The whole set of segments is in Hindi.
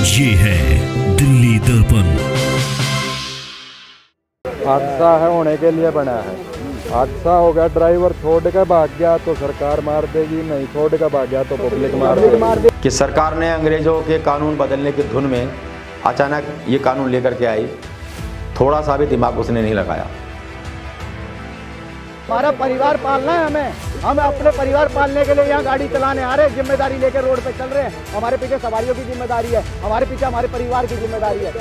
ये है दिल्ली दर्पण। हादसा है होने के लिए बना है। हादसा हो गया, ड्राइवर छोड़ के भाग गया तो सरकार मार देगी, नहीं छोड़ के भाग गया तो पब्लिक मार देगी। कि सरकार ने अंग्रेजों के कानून बदलने की धुन में अचानक ये कानून लेकर के आई, थोड़ा सा भी दिमाग उसने नहीं लगाया। हमारा परिवार पालना है, हम अपने परिवार पालने के लिए यहाँ गाड़ी चलाने आ रहे हैं, जिम्मेदारी लेकर रोड पे चल रहे हैं। हमारे पीछे सवारियों की जिम्मेदारी है, हमारे पीछे हमारे परिवार की जिम्मेदारी है।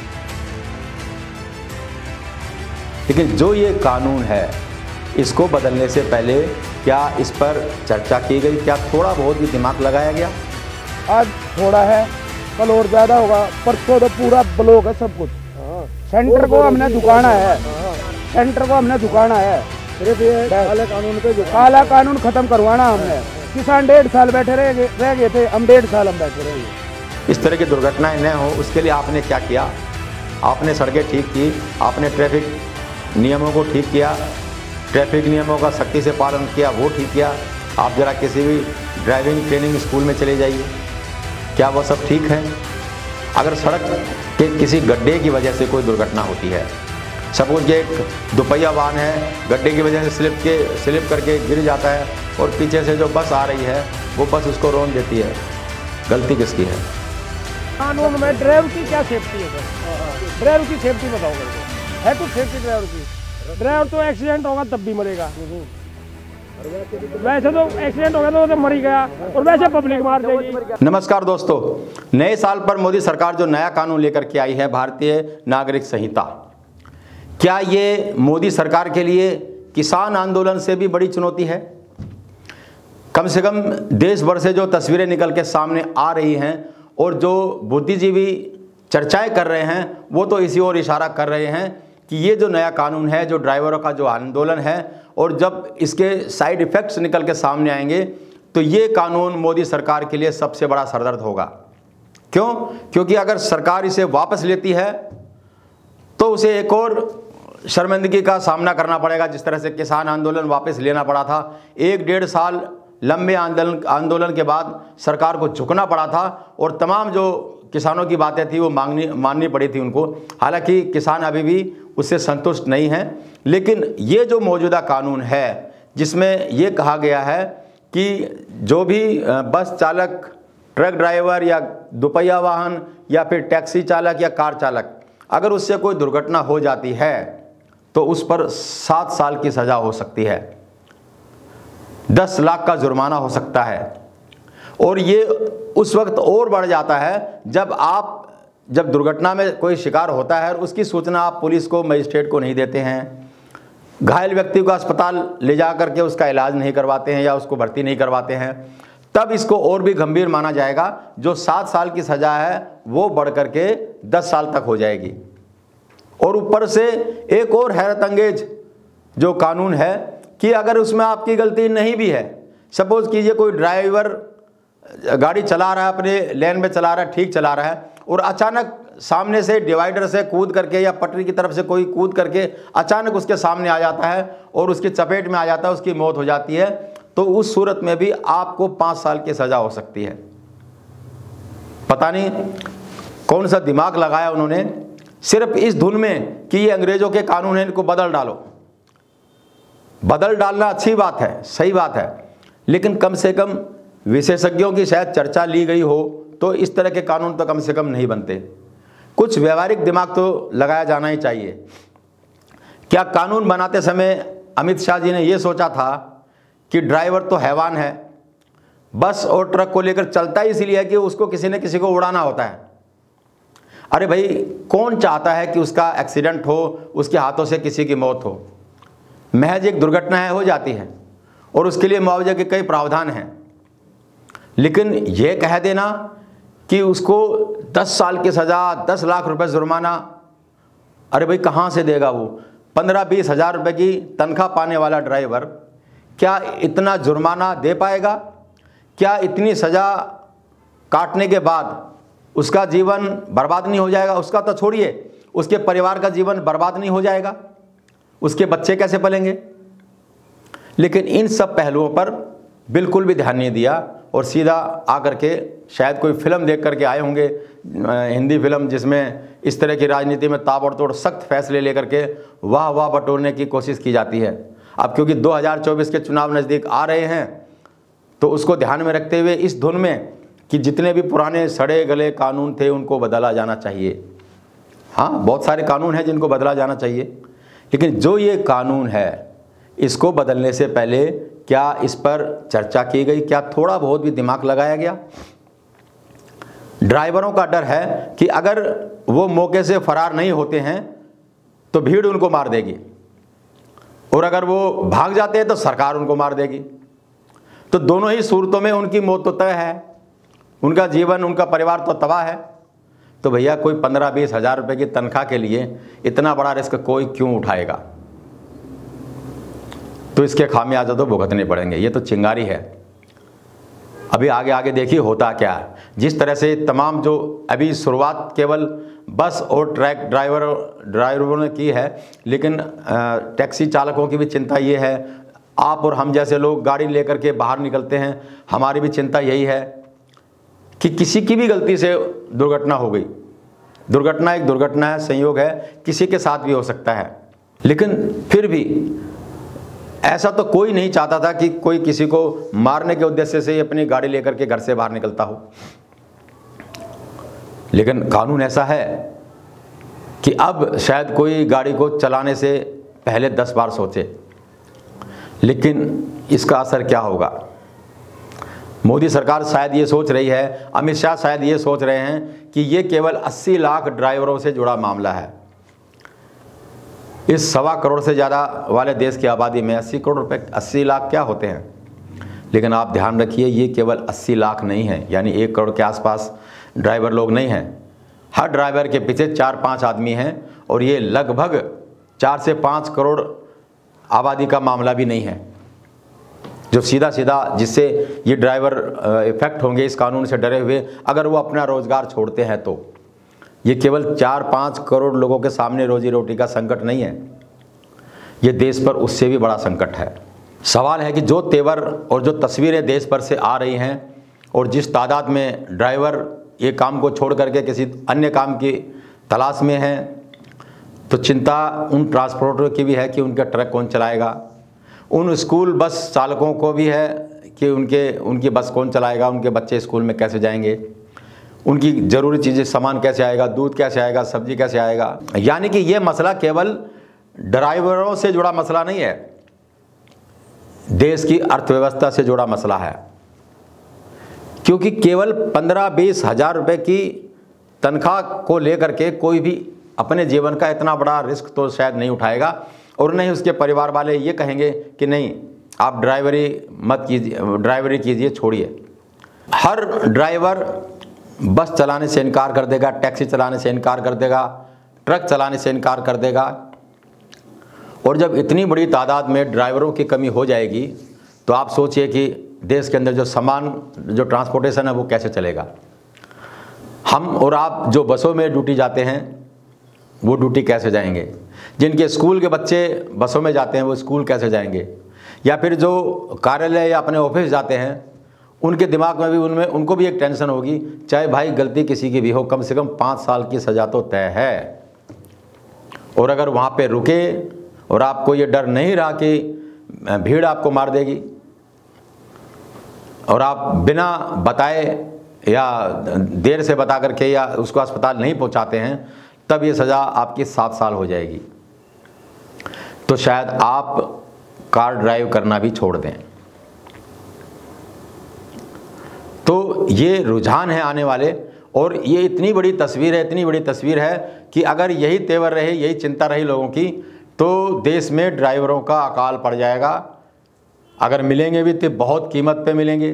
लेकिन जो ये कानून है, इसको बदलने से पहले क्या इस पर चर्चा की गई? क्या थोड़ा बहुत भी दिमाग लगाया गया? आज थोड़ा है, कल और ज्यादा होगा, परसों तो पूरा ब्लॉक है सब कुछ। सेंटर को हमने दुकाना है, सेंटर को हमने दुकाना है। सिर्फ ये काला कानून पे काला कानून खत्म करवाना हमने। किसान 1.5 साल बैठे रह गए थे, हम 1.5 साल हम बैठे रहेंगे। इस तरह की दुर्घटनाएं न हो, उसके लिए आपने क्या किया? आपने सड़कें ठीक की, आपने ट्रैफिक नियमों को ठीक किया, ट्रैफिक नियमों का सख्ती से पालन किया, वो ठीक किया। आप ज़रा किसी भी ड्राइविंग ट्रेनिंग स्कूल में चले जाइए, क्या वो सब ठीक है? अगर सड़क के किसी गड्ढे की वजह से कोई दुर्घटना होती है, सपोज ये एक दोपहिया वाहन है, गड्ढे की वजह से स्लिप करके गिर जाता है और पीछे से जो बस आ रही है वो बस उसको रोन देती है, गलती किसकी है? कानून में ड्राइवर की क्या सेफ्टी है सर? ड्राइवर की सेफ्टी बताओ मेरे को, है कुछ सेफ्टी ड्राइवर की? ड्राइवर तो एक्सीडेंट होगा तब भी मरेगा, वैसे तो एक्सीडेंट हो गया तो मर ही गया, और वैसे पब्लिक मार देगी। नमस्कार दोस्तों, नए साल पर मोदी सरकार जो नया कानून लेकर के आई है, भारतीय नागरिक संहिता, क्या ये मोदी सरकार के लिए किसान आंदोलन से भी बड़ी चुनौती है? कम से कम देश भर से जो तस्वीरें निकल के सामने आ रही हैं और जो बुद्धिजीवी चर्चाएं कर रहे हैं, वो तो इसी ओर इशारा कर रहे हैं कि ये जो नया कानून है, जो ड्राइवरों का जो आंदोलन है, और जब इसके साइड इफ़ेक्ट्स निकल के सामने आएंगे तो ये कानून मोदी सरकार के लिए सबसे बड़ा सरदर्द होगा। क्यों? क्योंकि अगर सरकार इसे वापस लेती है तो उसे एक और शर्मिंदगी का सामना करना पड़ेगा। जिस तरह से किसान आंदोलन वापस लेना पड़ा था, 1-1.5 साल लंबे आंदोलन के बाद सरकार को झुकना पड़ा था और तमाम जो किसानों की बातें थी वो माननी पड़ी थी उनको। हालांकि किसान अभी भी उससे संतुष्ट नहीं हैं, लेकिन ये जो मौजूदा कानून है जिसमें ये कहा गया है कि जो भी बस चालक, ट्रक ड्राइवर या दोपहिया वाहन या फिर टैक्सी चालक या कार चालक, अगर उससे कोई दुर्घटना हो जाती है तो उस पर 7 साल की सज़ा हो सकती है, 10 लाख का जुर्माना हो सकता है। और ये उस वक्त और बढ़ जाता है जब दुर्घटना में कोई शिकार होता है और उसकी सूचना आप पुलिस को, मजिस्ट्रेट को नहीं देते हैं, घायल व्यक्ति को अस्पताल ले जा करके उसका इलाज नहीं करवाते हैं या उसको भर्ती नहीं करवाते हैं, तब इसको और भी गंभीर माना जाएगा। जो 7 साल की सज़ा है वो बढ़ करके 10 साल तक हो जाएगी। और ऊपर से एक और हैरत अंगेज जो कानून है कि अगर उसमें आपकी गलती नहीं भी है, सपोज कीजिए कोई ड्राइवर गाड़ी चला रहा है, अपने लेन में चला रहा है, ठीक चला रहा है, और अचानक सामने से डिवाइडर से कूद करके या पटरी की तरफ से कोई कूद करके अचानक उसके सामने आ जाता है और उसकी चपेट में आ जाता है, उसकी मौत हो जाती है, तो उस सूरत में भी आपको 5 साल की सज़ा हो सकती है। पता नहीं कौन सा दिमाग लगाया उन्होंने सिर्फ इस धुन में कि ये अंग्रेजों के कानून हैं, इनको बदल डालो। बदल डालना अच्छी बात है, सही बात है, लेकिन कम से कम विशेषज्ञों की शायद चर्चा ली गई हो तो इस तरह के कानून तो कम से कम नहीं बनते। कुछ व्यवहारिक दिमाग तो लगाया जाना ही चाहिए। क्या कानून बनाते समय अमित शाह जी ने यह सोचा था कि ड्राइवर तो हैवान है, बस और ट्रक को लेकर चलता ही इसीलिए है कि उसको किसी न किसी को उड़ाना होता है? अरे भाई, कौन चाहता है कि उसका एक्सीडेंट हो, उसके हाथों से किसी की मौत हो? महज एक दुर्घटना है, हो जाती है, और उसके लिए मुआवजे के कई प्रावधान हैं। लेकिन यह कह देना कि उसको 10 साल की सज़ा, 10 लाख रुपए जुर्माना, अरे भाई कहाँ से देगा वो? 15-20 हज़ार रुपये की तनख्वाह पाने वाला ड्राइवर क्या इतना जुर्माना दे पाएगा? क्या इतनी सज़ा काटने के बाद उसका जीवन बर्बाद नहीं हो जाएगा? उसका तो छोड़िए, उसके परिवार का जीवन बर्बाद नहीं हो जाएगा? उसके बच्चे कैसे पलेंगे? लेकिन इन सब पहलुओं पर बिल्कुल भी ध्यान नहीं दिया और सीधा आकर के शायद कोई फिल्म देख करके आए होंगे, हिंदी फिल्म, जिसमें इस तरह की राजनीति में ताबड़तोड़ सख्त फैसले लेकर के वाह वाह बटोरने की कोशिश की जाती है। अब क्योंकि 2024 के चुनाव नज़दीक आ रहे हैं, तो उसको ध्यान में रखते हुए इस धुन में कि जितने भी पुराने सड़े गले कानून थे उनको बदला जाना चाहिए। हाँ, बहुत सारे कानून हैं जिनको बदला जाना चाहिए, लेकिन जो ये कानून है इसको बदलने से पहले क्या इस पर चर्चा की गई? क्या थोड़ा बहुत भी दिमाग लगाया गया? ड्राइवरों का डर है कि अगर वो मौके से फरार नहीं होते हैं तो भीड़ उनको मार देगी, और अगर वो भाग जाते हैं तो सरकार उनको मार देगी। तो दोनों ही सूरतों में उनकी मौत तो तय है, उनका जीवन, उनका परिवार तो तबाह है। तो भैया कोई 15-20 हज़ार रुपये की तनख्वाह के लिए इतना बड़ा रिस्क कोई क्यों उठाएगा? तो इसके खामियाजा तो भुगतने पड़ेंगे। ये तो चिंगारी है। अभी आगे आगे देखिए होता क्या है। जिस तरह से तमाम जो अभी शुरुआत केवल बस और ट्रक ड्राइवरों ने की है, लेकिन टैक्सी चालकों की भी चिंता ये है। आप और हम जैसे लोग गाड़ी लेकर के बाहर निकलते हैं, हमारी भी चिंता यही है कि किसी की भी गलती से दुर्घटना हो गई। दुर्घटना एक दुर्घटना है, संयोग है, किसी के साथ भी हो सकता है। लेकिन फिर भी ऐसा तो कोई नहीं चाहता था कि कोई किसी को मारने के उद्देश्य से अपनी गाड़ी लेकर के घर से बाहर निकलता हो। लेकिन कानून ऐसा है कि अब शायद कोई गाड़ी को चलाने से पहले 10 बार सोचे। लेकिन इसका असर क्या होगा? मोदी सरकार शायद ये सोच रही है, अमित शाह शायद ये सोच रहे हैं कि ये केवल 80 लाख ड्राइवरों से जुड़ा मामला है। इस 1.25 करोड़ से ज़्यादा वाले देश की आबादी में 80 करोड़ रुपए, 80 लाख क्या होते हैं? लेकिन आप ध्यान रखिए, ये केवल 80 लाख नहीं है, यानी 1 करोड़ के आसपास ड्राइवर लोग नहीं हैं। हर ड्राइवर के पीछे 4-5 आदमी हैं, और ये लगभग 4 से 5 करोड़ आबादी का मामला भी नहीं है, जो सीधा सीधा जिससे ये ड्राइवर इफेक्ट होंगे इस कानून से डरे हुए, अगर वो अपना रोज़गार छोड़ते हैं। तो ये केवल 4-5 करोड़ लोगों के सामने रोजी रोटी का संकट नहीं है, ये देश पर उससे भी बड़ा संकट है। सवाल है कि जो तेवर और जो तस्वीरें देश भर से आ रही हैं, और जिस तादाद में ड्राइवर ये काम को छोड़ करके किसी अन्य काम की तलाश में हैं, तो चिंता उन ट्रांसपोर्टर की भी है कि उनका ट्रक कौन चलाएगा। उन स्कूल बस चालकों को भी है कि उनकी बस कौन चलाएगा, उनके बच्चे स्कूल में कैसे जाएंगे, उनकी ज़रूरी चीज़ें, सामान कैसे आएगा, दूध कैसे आएगा, सब्जी कैसे आएगा। यानी कि ये मसला केवल ड्राइवरों से जुड़ा मसला नहीं है, देश की अर्थव्यवस्था से जुड़ा मसला है। क्योंकि केवल 15-20 हज़ार रुपये की तनख्वाह को लेकर के कोई भी अपने जीवन का इतना बड़ा रिस्क तो शायद नहीं उठाएगा, और नहीं उसके परिवार वाले ये कहेंगे कि नहीं आप ड्राइवरी मत कीजिए, ड्राइवरी कीजिए, छोड़िए। हर ड्राइवर बस चलाने से इनकार कर देगा, टैक्सी चलाने से इनकार कर देगा, ट्रक चलाने से इनकार कर देगा। और जब इतनी बड़ी तादाद में ड्राइवरों की कमी हो जाएगी, तो आप सोचिए कि देश के अंदर जो सामान, जो ट्रांसपोर्टेशन है वो कैसे चलेगा। हम और आप जो बसों में ड्यूटी जाते हैं वो ड्यूटी कैसे जाएंगे? जिनके स्कूल के बच्चे बसों में जाते हैं वो स्कूल कैसे जाएंगे? या फिर जो कार्यालय या अपने ऑफिस जाते हैं, उनके दिमाग में भी उनको भी एक टेंशन होगी, चाहे भाई गलती किसी की भी हो, कम से कम 5 साल की सज़ा तो तय है। और अगर वहाँ पे रुके और आपको ये डर नहीं रहा कि भीड़ आपको मार देगी, और आप बिना बताए या देर से बता करके या उसको अस्पताल नहीं पहुँचाते हैं, तब ये सज़ा आपकी 7 साल हो जाएगी। तो शायद आप कार ड्राइव करना भी छोड़ दें। तो ये रुझान है आने वाले, और ये इतनी बड़ी तस्वीर है कि अगर यही तेवर रहे, यही चिंता रही लोगों की, तो देश में ड्राइवरों का अकाल पड़ जाएगा। अगर मिलेंगे भी तो बहुत कीमत पे मिलेंगे,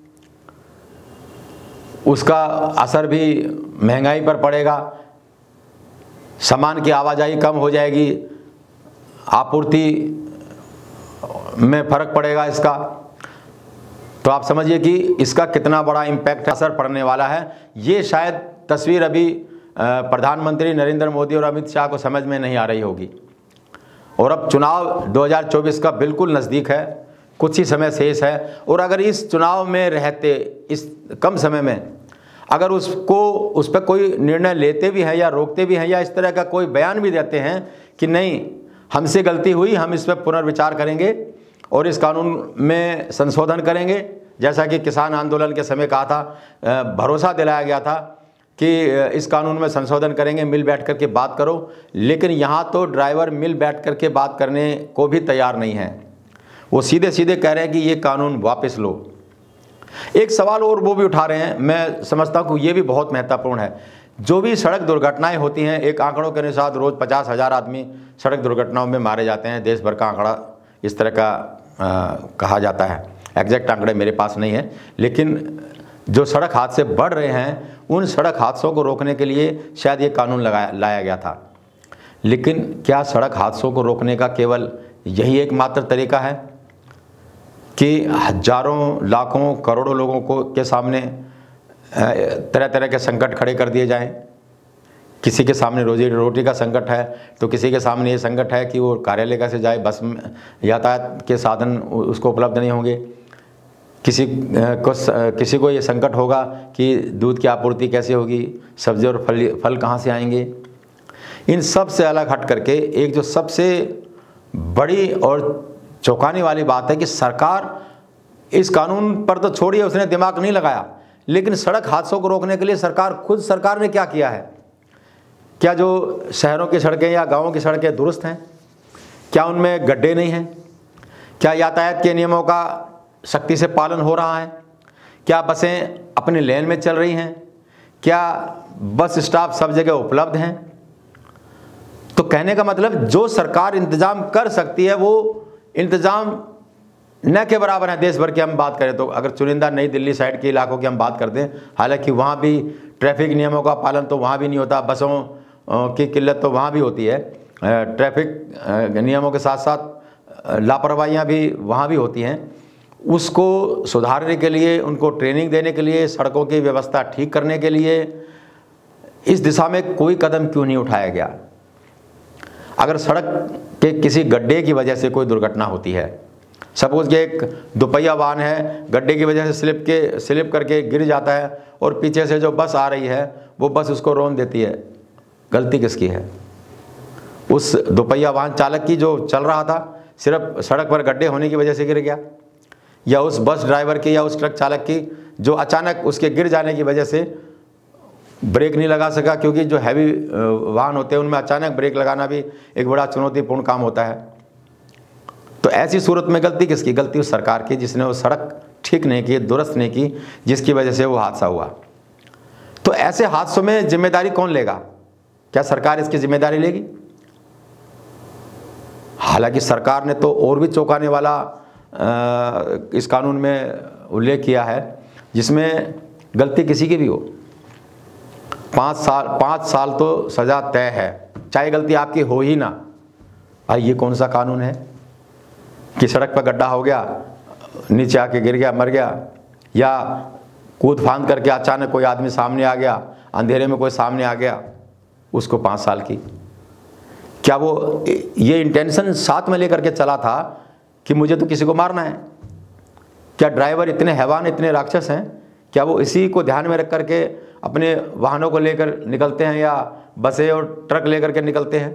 उसका असर भी महंगाई पर पड़ेगा, सामान की आवाजाही कम हो जाएगी, आपूर्ति में फ़र्क पड़ेगा इसका। तो आप समझिए कि इसका कितना बड़ा इम्पैक्ट, असर पड़ने वाला है। ये शायद तस्वीर अभी प्रधानमंत्री नरेंद्र मोदी और अमित शाह को समझ में नहीं आ रही होगी। और अब चुनाव 2024 का बिल्कुल नज़दीक है, कुछ ही समय शेष है, और अगर इस चुनाव में रहते, इस कम समय में अगर उस पर कोई निर्णय लेते भी हैं या रोकते भी हैं या इस तरह का कोई बयान भी देते हैं कि नहीं हमसे गलती हुई, हम इस पर पुनर्विचार करेंगे और इस कानून में संशोधन करेंगे, जैसा कि किसान आंदोलन के समय कहा था, भरोसा दिलाया गया था कि इस कानून में संशोधन करेंगे, मिल बैठ कर के बात करो, लेकिन यहाँ तो ड्राइवर मिल बैठ कर के बात करने को भी तैयार नहीं है। वो सीधे सीधे कह रहे हैं कि ये कानून वापस लो। एक सवाल और वो भी उठा रहे हैं, मैं समझता हूँ ये भी बहुत महत्वपूर्ण है। जो भी सड़क दुर्घटनाएं होती हैं, एक आंकड़ों के अनुसार रोज़ 50,000 आदमी सड़क दुर्घटनाओं में मारे जाते हैं, देश भर का आंकड़ा इस तरह का कहा जाता है। एग्जैक्ट आंकड़े मेरे पास नहीं है, लेकिन जो सड़क हादसे बढ़ रहे हैं उन सड़क हादसों को रोकने के लिए शायद ये कानून लाया गया था। लेकिन क्या सड़क हादसों को रोकने का केवल यही एकमात्र तरीका है कि हजारों लाखों करोड़ों लोगों को के सामने तरह तरह के संकट खड़े कर दिए जाएं? किसी के सामने रोजी रोटी का संकट है तो किसी के सामने ये संकट है कि वो कार्यालय कैसे जाए, बस में यातायात के साधन उसको उपलब्ध नहीं होंगे। किसी को ये संकट होगा कि दूध की आपूर्ति कैसे होगी, सब्जी और फल कहाँ से आएंगे। इन सब से अलग हट करके एक जो सबसे बड़ी और चौंकाने वाली बात है कि सरकार इस कानून पर तो छोड़िए, उसने दिमाग नहीं लगाया, लेकिन सड़क हादसों को रोकने के लिए सरकार ने क्या किया है? क्या जो शहरों की सड़कें या गांवों की सड़कें दुरुस्त हैं? क्या उनमें गड्ढे नहीं हैं? क्या यातायात के नियमों का सख्ती से पालन हो रहा है? क्या बसें अपने लेन में चल रही हैं? क्या बस स्टॉप सब जगह उपलब्ध हैं? तो कहने का मतलब जो सरकार इंतजाम कर सकती है वो इंतजाम न के बराबर है। देश भर की हम बात करें तो अगर चुनिंदा नई दिल्ली साइड के इलाकों की हम बात करते हैं, हालांकि वहाँ भी ट्रैफिक नियमों का पालन तो वहाँ भी नहीं होता, बसों की किल्लत तो वहाँ भी होती है, ट्रैफिक नियमों के साथ साथ लापरवाहियाँ भी वहाँ भी होती हैं। उसको सुधारने के लिए, उनको ट्रेनिंग देने के लिए, सड़कों की व्यवस्था ठीक करने के लिए इस दिशा में कोई कदम क्यों नहीं उठाया गया? अगर सड़क के किसी गड्ढे की वजह से कोई दुर्घटना होती है, सपोज कि एक दोपहिया वाहन है, गड्ढे की वजह से स्लिप करके गिर जाता है और पीछे से जो बस आ रही है वो बस उसको रोन देती है, गलती किसकी है? उस दोपहिया वाहन चालक की जो चल रहा था, सिर्फ सड़क पर गड्ढे होने की वजह से गिर गया, या उस बस ड्राइवर की या उस ट्रक चालक की जो अचानक उसके गिर जाने की वजह से ब्रेक नहीं लगा सका? क्योंकि जो हैवी वाहन होते हैं उनमें अचानक ब्रेक लगाना भी एक बड़ा चुनौतीपूर्ण काम होता है। तो ऐसी सूरत में गलती किसकी? गलती उस सरकार की जिसने वो सड़क ठीक नहीं की, दुरुस्त नहीं की, जिसकी वजह से वो हादसा हुआ। तो ऐसे हादसों में जिम्मेदारी कौन लेगा? क्या सरकार इसकी जिम्मेदारी लेगी? हालांकि सरकार ने तो और भी चौंकाने वाला इस कानून में उल्लेख किया है जिसमें गलती किसी की भी हो 5 साल तो सज़ा तय है, चाहे गलती आपकी हो ही ना। भाई ये कौन सा कानून है कि सड़क पर गड्ढा हो गया, नीचे आके गिर गया, मर गया, या कूद फांद करके अचानक कोई आदमी सामने आ गया, अंधेरे में कोई सामने आ गया, उसको 5 साल की? क्या वो ये इंटेंशन साथ में लेकर के चला था कि मुझे तो किसी को मारना है? क्या ड्राइवर इतने हैवान, इतने राक्षस हैं? क्या वो इसी को ध्यान में रख करके अपने वाहनों को लेकर निकलते हैं या बसें और ट्रक लेकर के निकलते हैं?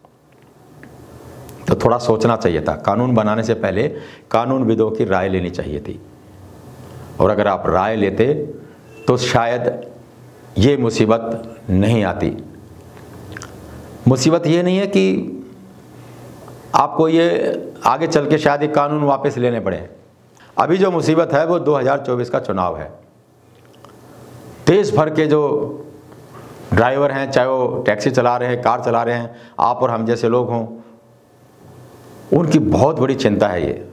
तो थोड़ा सोचना चाहिए था। कानून बनाने से पहले कानूनविदों की राय लेनी चाहिए थी, और अगर आप राय लेते तो शायद ये मुसीबत नहीं आती। मुसीबत ये नहीं है कि आपको ये आगे चल के शायद एक कानून वापस लेने पड़े। अभी जो मुसीबत है वो 2024 का चुनाव है। देश भर के जो ड्राइवर हैं, चाहे वो टैक्सी चला रहे हैं, कार चला रहे हैं, आप और हम जैसे लोग हों, उनकी बहुत बड़ी चिंता है ये।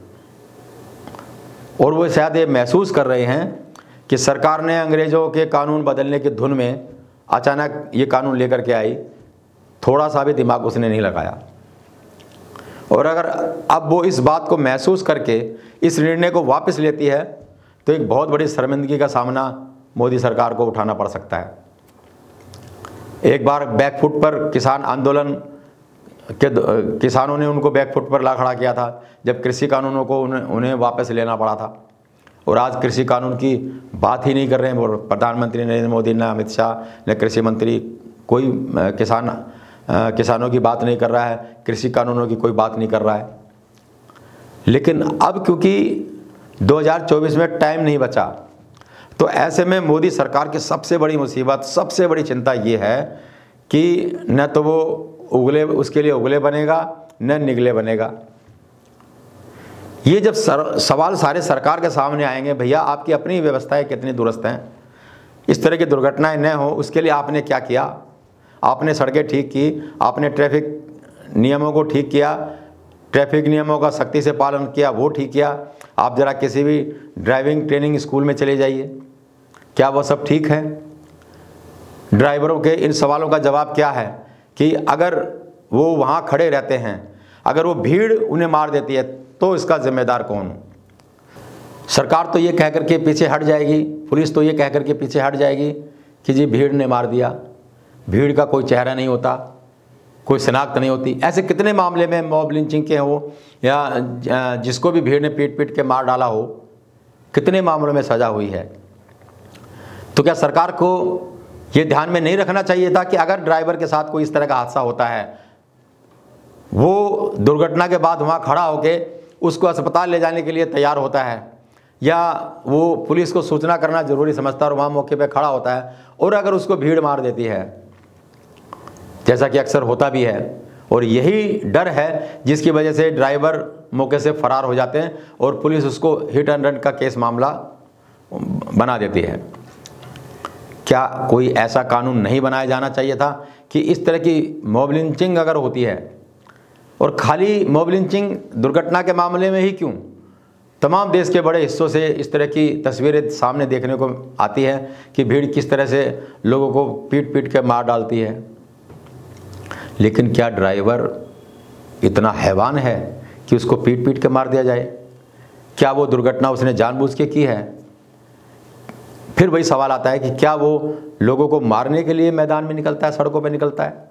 और वो शायद ये महसूस कर रहे हैं कि सरकार ने अंग्रेज़ों के कानून बदलने की धुन में अचानक ये कानून लेकर के आई, थोड़ा सा भी दिमाग उसने नहीं लगाया। और अगर अब वो इस बात को महसूस करके इस निर्णय को वापस लेती है तो एक बहुत बड़ी शर्मिंदगी का सामना मोदी सरकार को उठाना पड़ सकता है। एक बार बैकफुट पर किसान आंदोलन किसानों ने उनको बैकफुट पर ला खड़ा किया था, जब कृषि कानूनों को उन्हें वापस लेना पड़ा था। और आज कृषि कानून की बात ही नहीं कर रहे हैं। और प्रधानमंत्री नरेंद्र मोदी न अमित शाह न कृषि मंत्री कोई किसानों की बात नहीं कर रहा है, कृषि कानूनों की कोई बात नहीं कर रहा है। लेकिन अब क्योंकि 2024 में टाइम नहीं बचा, तो ऐसे में मोदी सरकार की सबसे बड़ी मुसीबत, सबसे बड़ी चिंता ये है कि न तो वो उसके लिए उगले बनेगा न निगले बनेगा। ये जब सवाल सारे सरकार के सामने आएंगे, भैया आपकी अपनी व्यवस्थाएं कितनी दुरुस्त हैं, इस तरह की दुर्घटनाएं न हो उसके लिए आपने क्या किया? आपने सड़कें ठीक की, आपने ट्रैफिक नियमों को ठीक किया, ट्रैफिक नियमों का सख्ती से पालन किया, वो ठीक किया। आप ज़रा किसी भी ड्राइविंग ट्रेनिंग स्कूल में चले जाइए, क्या वो सब ठीक है? ड्राइवरों के इन सवालों का जवाब क्या है कि अगर वो वहाँ खड़े रहते हैं, अगर वो भीड़ उन्हें मार देती है तो इसका जिम्मेदार कौन? सरकार तो ये कह करके पीछे हट जाएगी, पुलिस तो ये कह करके पीछे हट जाएगी कि जी भीड़ ने मार दिया, भीड़ का कोई चेहरा नहीं होता, कोई शनाख्त नहीं होती। ऐसे कितने मामले में मॉब लिंचिंग के हो या जिसको भी भीड़ ने पीट पीट के मार डाला हो, कितने मामलों में सज़ा हुई है। तो क्या सरकार को ये ध्यान में नहीं रखना चाहिए था कि अगर ड्राइवर के साथ कोई इस तरह का हादसा होता है, वो दुर्घटना के बाद वहाँ खड़ा होके उसको अस्पताल ले जाने के लिए तैयार होता है, या वो पुलिस को सूचना करना ज़रूरी समझता है और वहाँ मौके पे खड़ा होता है, और अगर उसको भीड़ मार देती है, जैसा कि अक्सर होता भी है, और यही डर है जिसकी वजह से ड्राइवर मौके से फरार हो जाते हैं और पुलिस उसको हिट एंड रन का केस मामला बना देती है। क्या कोई ऐसा कानून नहीं बनाया जाना चाहिए था कि इस तरह की मॉब लिंचिंग अगर होती है, और खाली मॉब लिंचिंग दुर्घटना के मामले में ही क्यों, तमाम देश के बड़े हिस्सों से इस तरह की तस्वीरें सामने देखने को आती है कि भीड़ किस तरह से लोगों को पीट पीट के मार डालती है। लेकिन क्या ड्राइवर इतना हैवान है कि उसको पीट पीट के मार दिया जाए? क्या वो दुर्घटना उसने जानबूझ के की है? फिर वही सवाल आता है कि क्या वो लोगों को मारने के लिए मैदान में निकलता है, सड़कों पे निकलता है?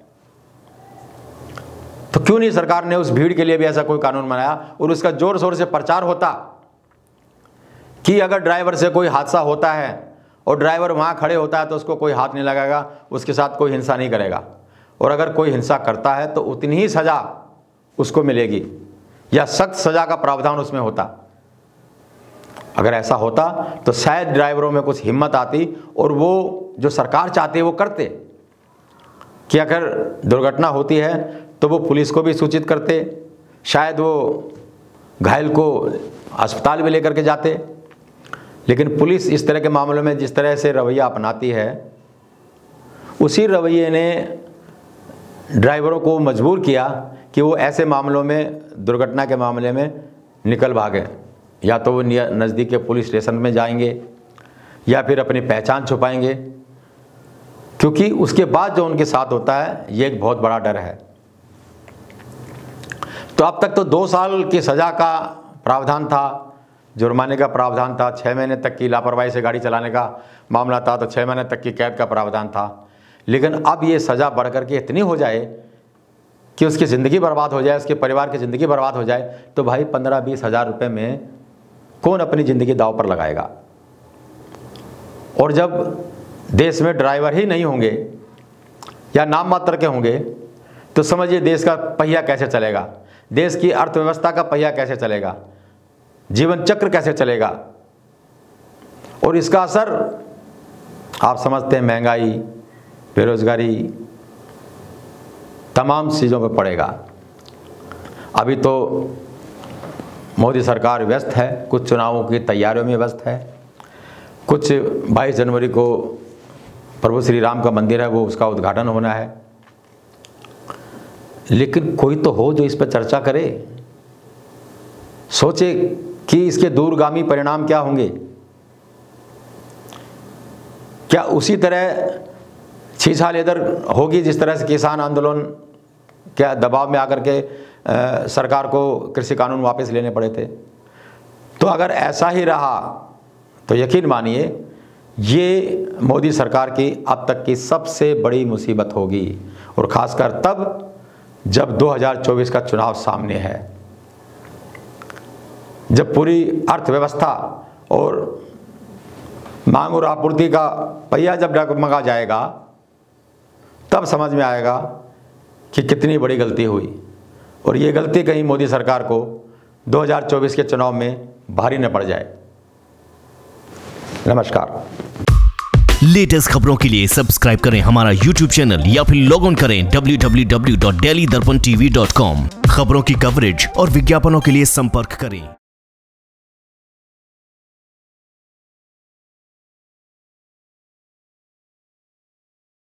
तो क्यों नहीं सरकार ने उस भीड़ के लिए भी ऐसा कोई कानून बनाया और उसका जोर शोर से प्रचार होता कि अगर ड्राइवर से कोई हादसा होता है और ड्राइवर वहाँ खड़े होता है तो उसको कोई हाथ नहीं लगाएगा, उसके साथ कोई हिंसा नहीं करेगा, और अगर कोई हिंसा करता है तो उतनी ही सज़ा उसको मिलेगी या सख्त सज़ा का प्रावधान उसमें होता। अगर ऐसा होता तो शायद ड्राइवरों में कुछ हिम्मत आती और वो जो सरकार चाहती है वो करते कि अगर दुर्घटना होती है तो वो पुलिस को भी सूचित करते, शायद वो घायल को अस्पताल भी लेकर के जाते। लेकिन पुलिस इस तरह के मामलों में जिस तरह से रवैया अपनाती है, उसी रवैये ने ड्राइवरों को मजबूर किया कि वो ऐसे मामलों में, दुर्घटना के मामले में निकल भागे। या तो वो नज़दीक के पुलिस स्टेशन में जाएंगे या फिर अपनी पहचान छुपाएंगे, क्योंकि उसके बाद जो उनके साथ होता है ये एक बहुत बड़ा डर है। तो अब तक तो 2 साल की सज़ा का प्रावधान था, जुर्माने का प्रावधान था, 6 महीने तक की लापरवाही से गाड़ी चलाने का मामला था तो 6 महीने तक की कैद का प्रावधान था। लेकिन अब ये सज़ा बढ़ कर के इतनी हो जाए कि उसकी ज़िंदगी बर्बाद हो जाए, उसके परिवार की ज़िंदगी बर्बाद हो जाए, तो भाई 15-20 हज़ार रुपये में कौन अपनी ज़िंदगी दांव पर लगाएगा? और जब देश में ड्राइवर ही नहीं होंगे या नाम मात्र के होंगे तो समझिए देश का पहिया कैसे चलेगा, देश की अर्थव्यवस्था का पहिया कैसे चलेगा, जीवन चक्र कैसे चलेगा। और इसका असर आप समझते हैं, महंगाई, बेरोजगारी, तमाम चीज़ों पर पड़ेगा। अभी तो मोदी सरकार व्यस्त है, कुछ चुनावों की तैयारियों में व्यस्त है, कुछ 22 जनवरी को प्रभु श्री राम का मंदिर है वो उसका उद्घाटन होना है। लेकिन कोई तो हो जो इस पर चर्चा करे, सोचे कि इसके दूरगामी परिणाम क्या होंगे। क्या उसी तरह छीछाल इधर होगी जिस तरह से किसान आंदोलन क्या दबाव में आकर के सरकार को कृषि कानून वापस लेने पड़े थे? तो अगर ऐसा ही रहा तो यकीन मानिए ये मोदी सरकार की अब तक की सबसे बड़ी मुसीबत होगी, और ख़ासकर तब जब 2024 का चुनाव सामने है, जब पूरी अर्थव्यवस्था और मांग और आपूर्ति का पहिया जब डगमगा जाएगा, तब समझ में आएगा कि कितनी बड़ी गलती हुई और ये गलती कहीं मोदी सरकार को 2024 के चुनाव में भारी न पड़ जाए। नमस्कार। लेटेस्ट खबरों के लिए सब्सक्राइब करें हमारा YouTube चैनल या फिर लॉग ऑन करें www.delhidarpantv.com। खबरों की कवरेज और विज्ञापनों के लिए संपर्क करें।